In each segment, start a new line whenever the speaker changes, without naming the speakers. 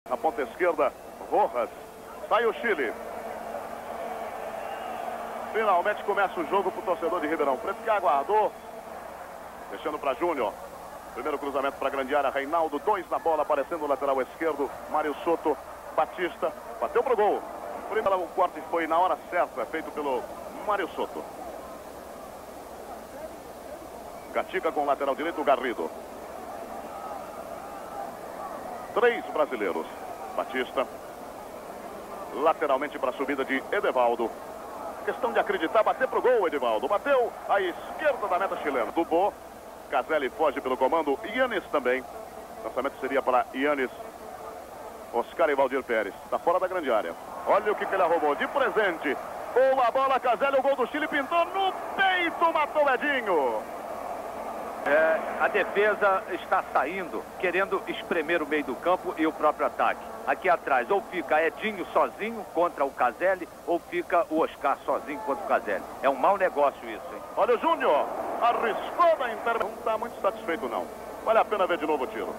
Na ponta esquerda, Rojas. Sai o Chile. Finalmente começa o jogo para o torcedor de Ribeirão Preto, que aguardou. Deixando para Júnior. Primeiro cruzamento para a grande área. Reinaldo, 2 na bola, aparecendo o lateral esquerdo. Mário Soto, Batista. Bateu pro gol. O corte foi na hora certa, feito pelo Mário Soto. Gatica com o lateral direito, Garrido. 3 brasileiros. Batista. Lateralmente para a subida de Edevaldo. Questão de acreditar, bater pro gol, Edevaldo. Bateu à esquerda da meta chilena. Dubô. Caselli foge pelo comando. Yannis também. O lançamento seria para Yannis. Oscar e Valdir Pérez. Está fora da grande área. Olha o que ele arrumou de presente. Boa bola, Caselli. O gol do Chile pintou no peito. Matou Edinho.
A defesa está saindo, querendo espremer o meio do campo e o próprio ataque. Aqui atrás, ou fica Edinho sozinho contra o Caselli, ou fica o Oscar sozinho contra o Caselli. É um mau negócio isso, hein?
Olha o Júnior, arriscou da intervenção. Não está muito satisfeito, não. Vale a pena ver de novo o tiro.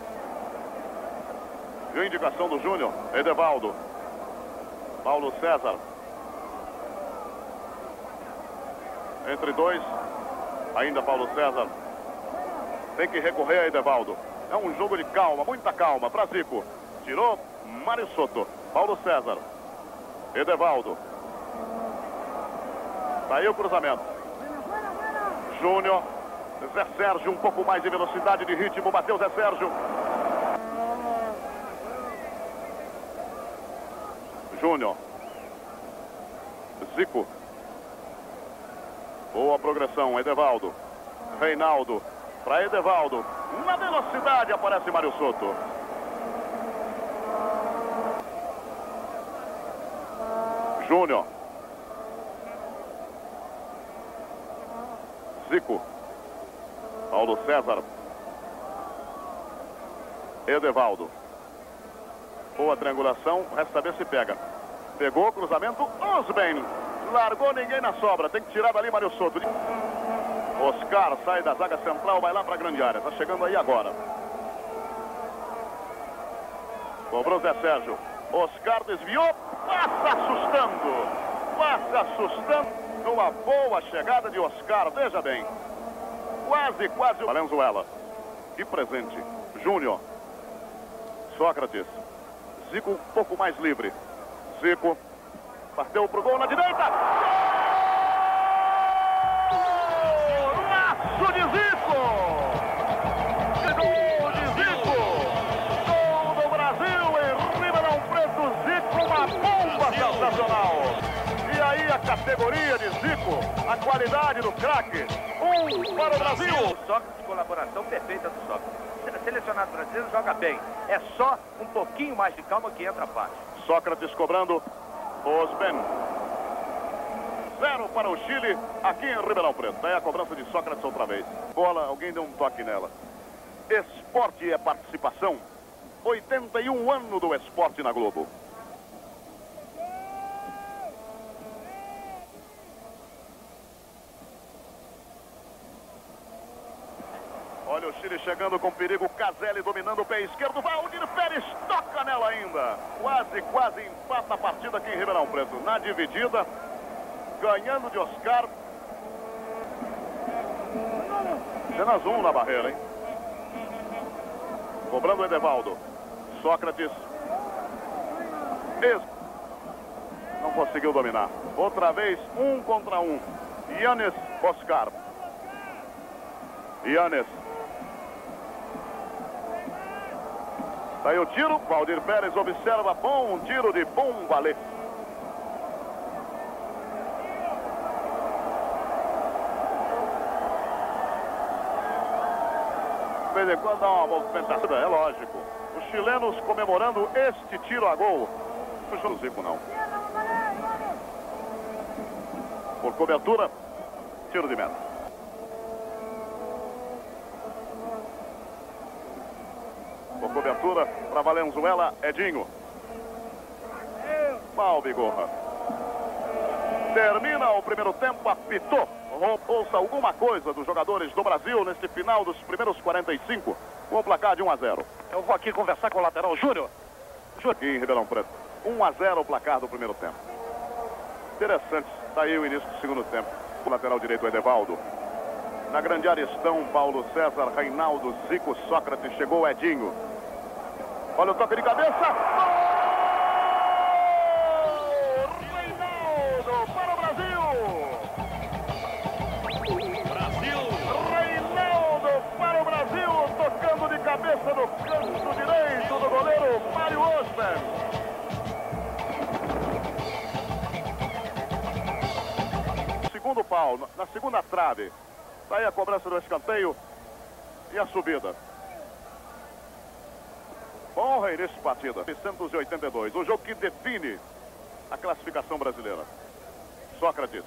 E a indicação do Júnior, Edevaldo. Paulo César. Entre 2, ainda Paulo César. Tem que recorrer a Edevaldo. É um jogo de calma, muita calma para Zico. Tirou Mário Soto. Paulo César. Edevaldo. Saiu o cruzamento. Júnior. Zé Sérgio, um pouco mais de velocidade, de ritmo. Bateu Zé Sérgio. Júnior. Zico. Boa progressão, Edevaldo. Reinaldo. Para Edevaldo. Na velocidade aparece Mário Soto. Júnior. Zico. Paulo César. Edevaldo. Boa triangulação. Resta saber se pega. Pegou o cruzamento. Osben. Largou ninguém na sobra. Tem que tirar dali Mário Soto. Oscar sai da zaga central, vai lá para a grande área. Está chegando aí agora. Cobrou Zé Sérgio. Oscar desviou. Passa assustando. Passa assustando. Uma boa chegada de Oscar. Veja bem. Quase. Valenzuela. Que presente. Júnior. Sócrates. Zico um pouco mais livre. Zico. Bateu pro gol na direita. Gol de Zico! Gol de Zico! Gol do Brasil em Ribeirão Preto. Zico, uma bomba sensacional. E aí a categoria de Zico, a qualidade do craque. Para o Brasil.
Sócrates, colaboração perfeita do Sócrates. Selecionado brasileiro joga bem. É só um pouquinho mais de calma que entra a parte.
Sócrates cobrando. Osben. 0 para o Chile, aqui em Ribeirão Preto. Daí a cobrança de Sócrates outra vez. Bola, alguém deu um toque nela. Esporte é participação. 81 anos do esporte na Globo. Olha o Chile chegando com perigo. Caselli dominando o pé esquerdo. Valdir Pérez toca nela ainda. Quase empata a partida aqui em Ribeirão Preto. Na dividida. Ganhando de Oscar. Apenas 1 na barreira, hein? Cobrando o Edevaldo. Sócrates. Não conseguiu dominar. Outra vez, 1 contra 1. Yannis, Oscar. Yannis. Tá aí o tiro. Valdir Pérez observa. Bom tiro de bom valer. De vez em quando dá uma movimentação, é lógico. Os chilenos comemorando este tiro a gol. Não o Zico, não. Por cobertura, tiro de meta. Por cobertura, para Valenzuela, Edinho. Mal Bigorra. Termina o primeiro tempo, apitou. Ouça alguma coisa dos jogadores do Brasil neste final dos primeiros 45, com o placar de 1 a 0.
Eu vou aqui conversar com o lateral Júnior.
aqui em Ribeirão Preto. 1-0 o placar do primeiro tempo. Interessante, está aí o início do segundo tempo. O lateral direito, Edevaldo. Na grande área estão Paulo César, Reinaldo, Zico, Sócrates, chegou o Edinho. Olha o toque de cabeça. Gol! Reinaldo para o Brasil! Reinaldo para o Brasil, tocando de cabeça no canto direito do goleiro Mário Osman. Segundo pau, na segunda trave. Está aí a cobrança do escanteio e a subida. Bom reinício de partida. 982. O jogo que define a classificação brasileira. Sócrates.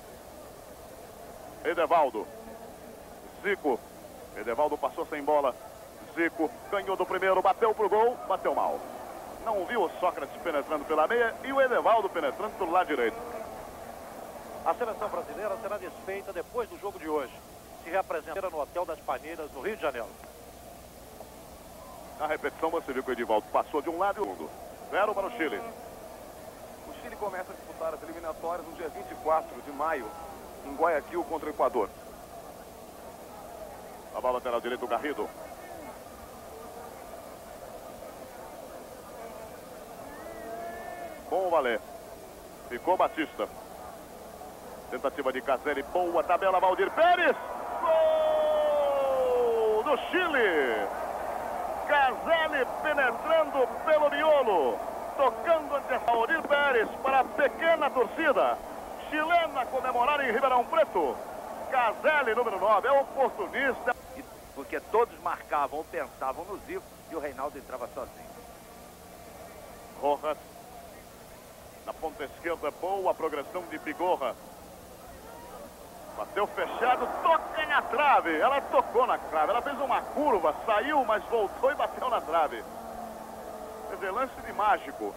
Edevaldo. Zico. Edevaldo passou sem bola. Zico ganhou do primeiro, bateu pro gol, bateu mal. Não viu o Sócrates penetrando pela meia e o Edevaldo penetrando pelo lado direito.
A seleção brasileira será desfeita depois do jogo de hoje. Se representa no Hotel das Palmeiras, no Rio de Janeiro.
Na repetição você viu que o Edivaldo passou de um lado e do outro. 0 para o Chile.
O Chile começa a disputar as eliminatórias no dia 24 de maio, em Guayaquil contra o Equador.
A bola lateral direito, o Garrido. Bom valer. Ficou Batista. Tentativa de Caselli, boa tabela, Valdir Pérez. Gol do Chile. Caselli penetrando pelo miolo. Tocando ante Valdir Pérez para a pequena torcida chilena comemorar em Ribeirão Preto. Caselli, número 9, é oportunista.
Porque todos marcavam ou pensavam no Zico e o Reinaldo entrava sozinho.
Rojas. Na ponta esquerda, boa progressão de Bigorra. Bateu fechado, toca na trave. Ela tocou na trave, ela fez uma curva, saiu, mas voltou e bateu na trave. Quer dizer, lance de mágico.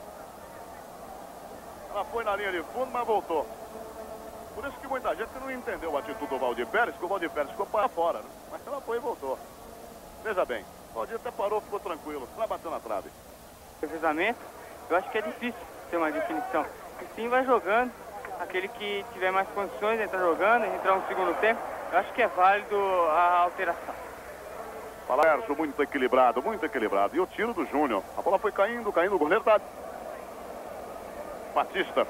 Ela foi na linha de fundo, mas voltou. Por isso que muita gente não entendeu a atitude do Valdir Pérez, que o Valdir Pérez ficou para fora, né? Mas ela foi e voltou. Veja bem, o Valdir até parou, ficou tranquilo, ela bateu na trave.
O cruzamento, eu acho que é difícil ter uma definição. E sim, vai jogando. Aquele que tiver mais condições de entrar jogando, entrar no segundo tempo, eu acho que é válido a alteração.
Sérgio, muito equilibrado, muito equilibrado. E o tiro do Júnior. A bola foi caindo, caindo, o goleiro tá... Batista.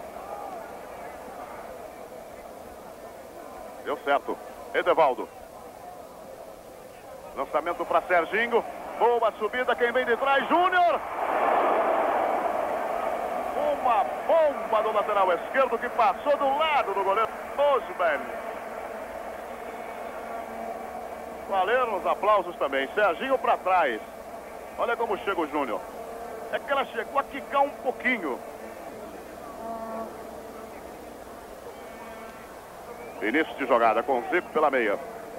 Deu certo. Edevaldo. Lançamento para Serginho. Boa subida, quem vem de trás, Júnior. Uma bomba do lateral esquerdo que passou do lado do goleiro Osman. Valeram os aplausos também. Serginho para trás. Olha como chega o Júnior. É que ela chegou a quicar um pouquinho. Início de jogada com Zico pela meia.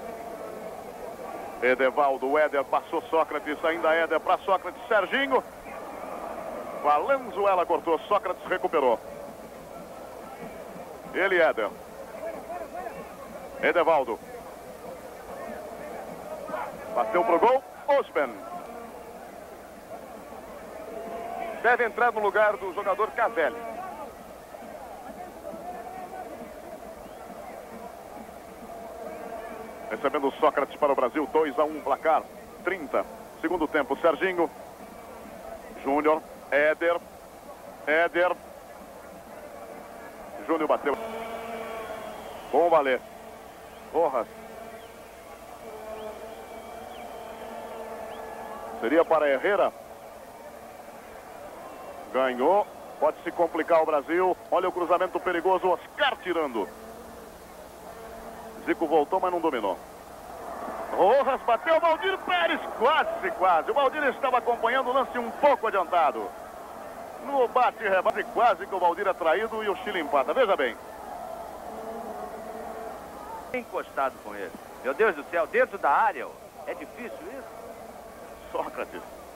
Edevaldo, Éder, passou Sócrates, ainda Éder para Sócrates, Serginho. Valenzuela cortou, Sócrates recuperou. Ele, Éder. Edevaldo. Bateu pro gol, Osman.
Deve entrar no lugar do jogador Caselli.
Recebendo o Sócrates para o Brasil, 2-1 placar, 30. Segundo tempo, Serginho. Júnior. Éder. Éder. Júnior bateu. Bom valer. Rojas. Seria para Herrera. Ganhou. Pode se complicar o Brasil. Olha o cruzamento perigoso. Oscar tirando. Zico voltou, mas não dominou. Rojas bateu. Valdir Pérez. Quase, quase. O Valdir estava acompanhando o lance um pouco adiantado. No bate-rebate, quase que o Valdir é traído e o Chile empata. Veja bem.
Encostado com ele. Meu Deus do céu, dentro da área. É difícil isso?
Sócrates.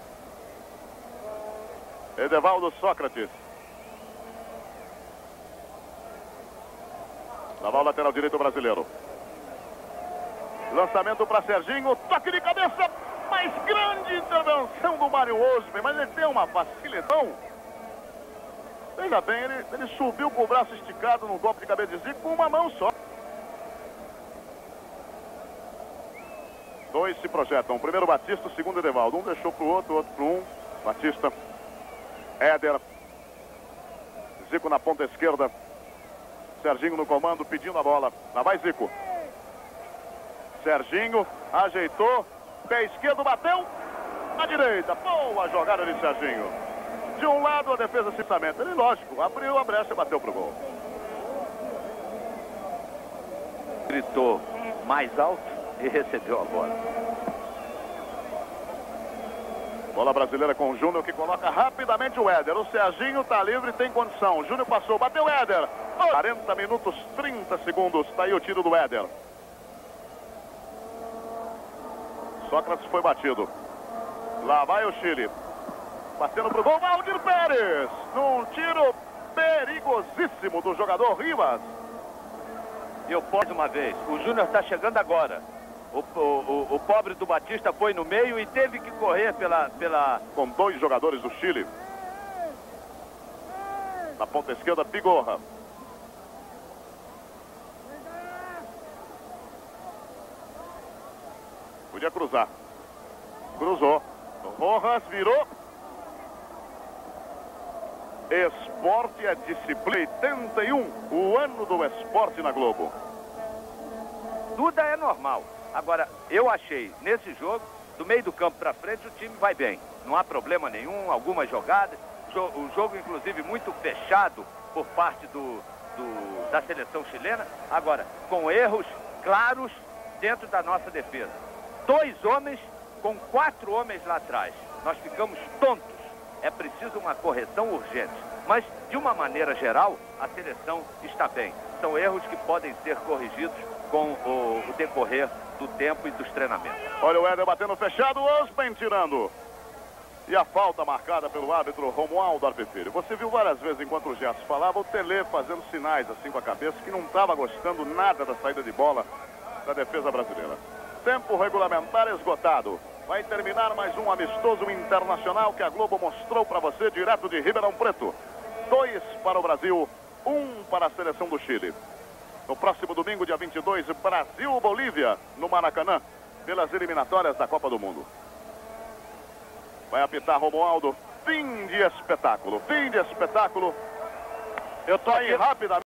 Edevaldo, Sócrates. Na bola lateral direito brasileiro. Lançamento para Serginho. Toque de cabeça. Mais grande intervenção do Mário Osman. Mas ele tem uma facilidade. Veja bem, ele subiu com o braço esticado no golpe de cabeça de Zico com uma mão só. Dois se projetam. O primeiro Batista, o segundo Edevaldo. Um deixou pro outro, o outro pro um. Batista. Éder. Zico na ponta esquerda. Serginho no comando, pedindo a bola. Lá vai Zico. Serginho ajeitou. Pé esquerdo, bateu. Na direita. Boa jogada de Serginho. De um lado a defesa simplesmente. Ele, lógico, abriu a brecha e bateu pro gol.
Gritou mais alto e recebeu a bola.
Bola brasileira com o Júnior, que coloca rapidamente o Éder. O Serginho tá livre, tem condição. O Júnior passou, bateu o Éder. 40 minutos, 30 segundos. Tá aí o tiro do Éder. Sócrates foi batido. Lá vai o Chile. Batendo pro gol, Valdir Pérez. Num tiro perigosíssimo do jogador Rivas.
E eu posso uma vez. O Júnior está chegando agora. O pobre do Batista foi no meio e teve que correr pela...
Com dois jogadores do Chile. Na ponta esquerda, Pigorra. Podia cruzar. Cruzou. Rojas virou. Esporte é disciplina. 81, o ano do esporte na Globo.
Tudo é normal. Agora, eu achei, nesse jogo, do meio do campo para frente, o time vai bem. Não há problema nenhum, algumas jogadas. O jogo, inclusive, muito fechado por parte da seleção chilena. Agora, com erros claros dentro da nossa defesa. 2 homens com 4 homens lá atrás. Nós ficamos tontos. É preciso uma correção urgente. Mas, de uma maneira geral, a seleção está bem. São erros que podem ser corrigidos com o decorrer do tempo e dos treinamentos.
Olha o Éder batendo fechado, o Ospen tirando. E a falta marcada pelo árbitro Romualdo Arbefilho. Você viu várias vezes, enquanto o Gerson falava, o Tele fazendo sinais assim com a cabeça, que não estava gostando nada da saída de bola da defesa brasileira. Tempo regulamentar esgotado. Vai terminar mais um amistoso internacional que a Globo mostrou para você, direto de Ribeirão Preto. 2 para o Brasil, 1 para a seleção do Chile. No próximo domingo, dia 22, Brasil-Bolívia, no Maracanã, pelas eliminatórias da Copa do Mundo. Vai apitar Romualdo. Fim de espetáculo. Fim de espetáculo. Eu tô aí rapidamente.